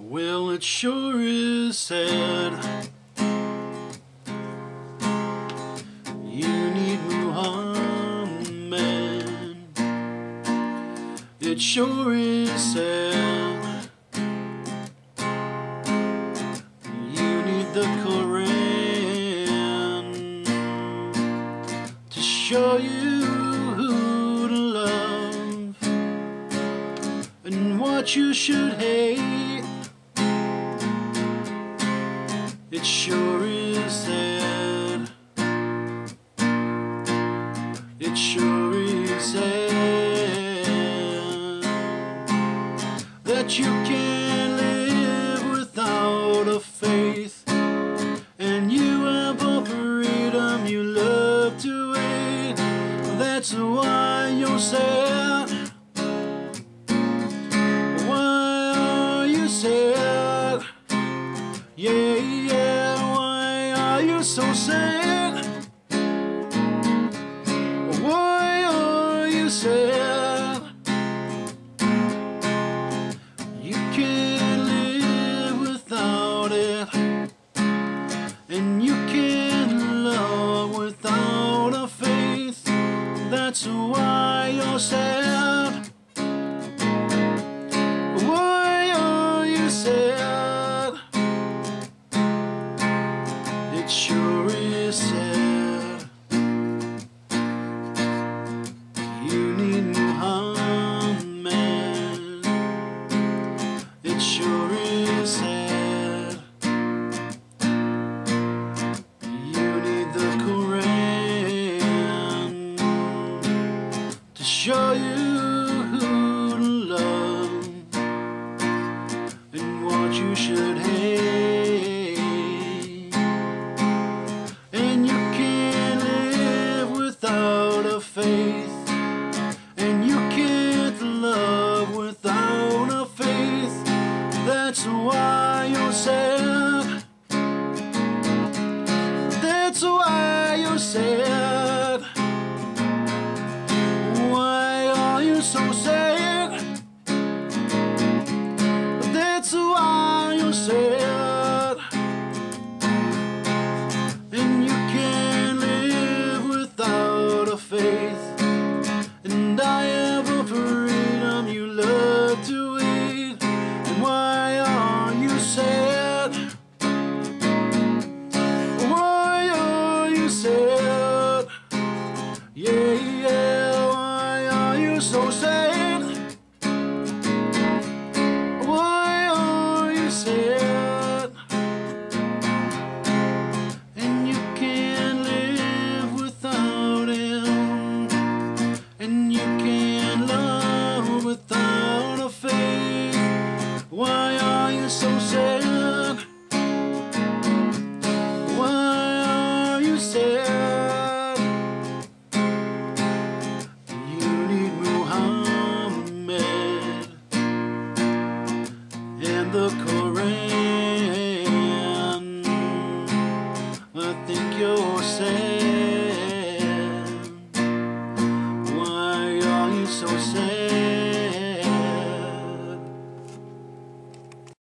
Well, it sure is sad. You need Muhammad. It sure is sad. You need the Quran to show you who to love and what you should hate. It sure is sad. It sure is sad that you can't live without a faith, and you have a freedom you love to hate. That's why you're sad. Why are you sad? Yeah, yeah, why are you so sad? Why are you sad? You can't live without it, and you can't love without a faith. That's why you're sad. Why are you sad? It sure is sad. You need Muhammad. It sure is sad. You need the Quran to show you who to love and what you should hate. And you can't live without a faith, and you can't love without a faith. That's why you're sad. That's why you're sad. Why are you so sad? That's why you're sad. And you can't live without a faith, and I have a freedom you love to eat. And why are you sad? Why are you sad? Yeah, yeah, why are you so sad? Why are you sad? And you can't live without him, and you can't love without a faith. Why are you so sad? Why are you sad?